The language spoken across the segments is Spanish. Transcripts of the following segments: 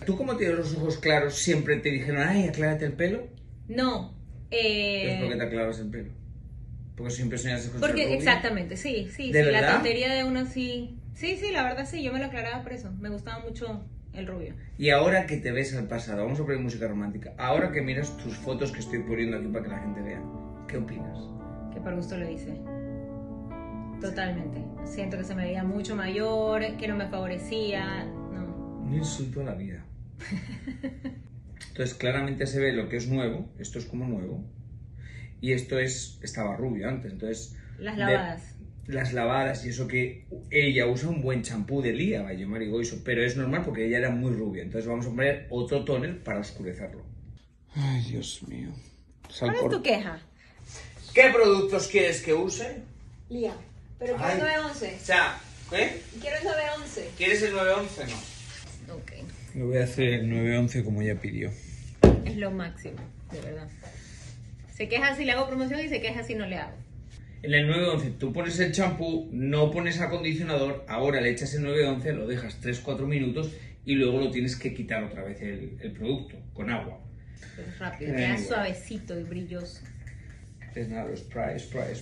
¿Tú como tienes los ojos claros siempre te dijeron, ay, aclárate el pelo? No. ¿Es porque te aclaras el pelo? Porque siempre soñaste con ser Porque, rubia. exactamente, sí, ¿De la verdad? tontería de uno sí. Sí, la verdad sí, yo me lo aclaraba por eso. Me gustaba mucho el rubio. Y ahora que te ves al pasado, vamos a poner música romántica. Ahora que miras tus fotos que estoy poniendo aquí para que la gente vea, ¿qué opinas? Que por gusto lo hice. Totalmente. Siento que se me veía mucho mayor, que no me favorecía. No. Un insulto a la vida. Entonces claramente se ve lo que es nuevo, esto es como nuevo, y esto estaba rubio antes, entonces... Las lavadas. Las lavadas y eso que ella usa un buen champú de Lía, Bayo Marigoiso, pero es normal porque ella era muy rubia, entonces vamos a poner otro toner para oscurecerlo. Ay, Dios mío. ¿Cuál es tu queja? ¿Qué productos quieres que use? Lía, pero quiero Ay. el 911. O sea, ¿qué? Quiero el 911. ¿Quieres el 911? No. Ok. Le voy a hacer el 911 como ella pidió. Es lo máximo, de verdad. Se queja si le hago promoción y se queja si no le hago. En el 911 tú pones el champú, no pones acondicionador, ahora le echas el 911, lo dejas 3-4 minutos y luego lo tienes que quitar otra vez el producto con agua. Pero rápido, queda suavecito y brilloso. Es nada, spray.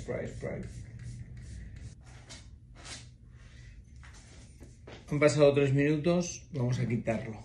Han pasado 3 minutos, vamos a quitarlo.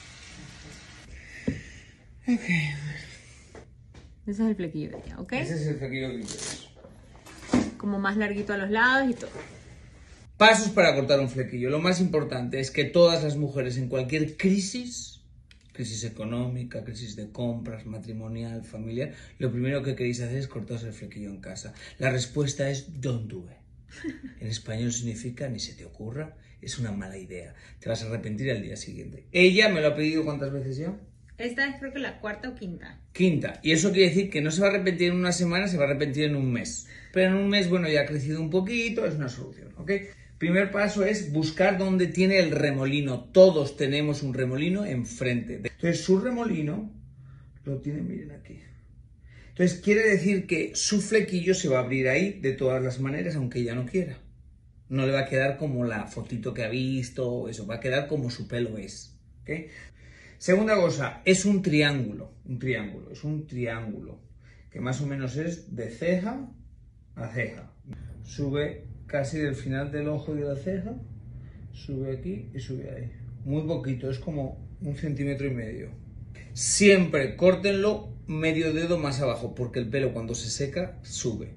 Ok. Ese es el flequillo de ella, ¿ok? Ese es el flequillo que quieres. Como más larguito a los lados y todo. Pasos para cortar un flequillo. Lo más importante es que todas las mujeres en cualquier crisis económica, crisis de compras, matrimonial, familiar, lo primero que queréis hacer es cortaros el flequillo en casa. La respuesta es don't do it. En español significa ni se te ocurra, es una mala idea. Te vas a arrepentir al día siguiente. Ella me lo ha pedido ¿cuántas veces ya? Esta es creo que la cuarta o quinta. Quinta. Y eso quiere decir que no se va a arrepentir en una semana, se va a arrepentir en un mes. Pero en un mes, bueno, ya ha crecido un poquito, es una solución, ¿ok? Primer paso es buscar dónde tiene el remolino. Todos tenemos un remolino enfrente. Entonces su remolino lo tiene, miren aquí. Entonces quiere decir que su flequillo se va a abrir ahí de todas las maneras, aunque ella no quiera. No le va a quedar como la fotito que ha visto, eso, va a quedar como su pelo es, ¿ok? Segunda cosa, es un triángulo, es un triángulo, que más o menos es de ceja a ceja. Sube casi del final del ojo de la ceja, sube aquí y sube ahí. Muy poquito, es como 1,5 centímetros. Siempre córtenlo medio dedo más abajo, porque el pelo cuando se seca sube.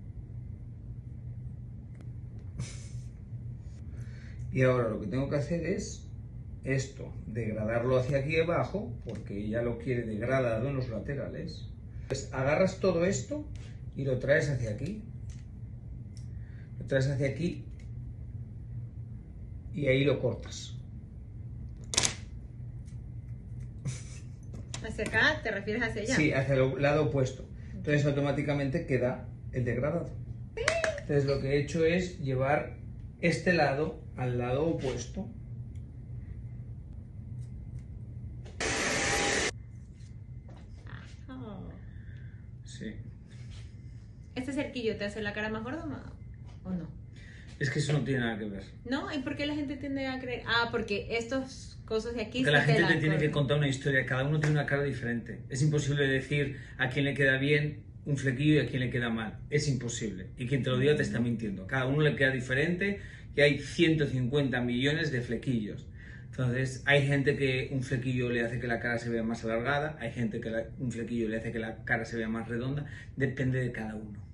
Y ahora lo que tengo que hacer es esto, degradarlo hacia aquí abajo, porque ella lo quiere degradado en los laterales. Pues agarras todo esto y lo traes hacia aquí. Lo traes hacia aquí y ahí lo cortas. ¿Hacia acá? ¿Te refieres hacia allá? Sí, hacia el lado opuesto. Entonces automáticamente queda el degradado. Entonces lo que he hecho es llevar este lado al lado opuesto. Oh. Sí. ¿Este cerquillo te hace la cara más gorda o no? Es que eso no tiene nada que ver. ¿No? ¿Y por qué la gente tiende a creer? Ah, porque estos cosas de aquí... Porque la gente te tiene que contar una historia, cada uno tiene una cara diferente. Es imposible decir a quién le queda bien un flequillo y a quién le queda mal. Es imposible. Y quien te lo diga te está mintiendo. Cada uno le queda diferente y hay 150 millones de flequillos. Entonces, hay gente que un flequillo le hace que la cara se vea más alargada, hay gente que un flequillo le hace que la cara se vea más redonda. Depende de cada uno.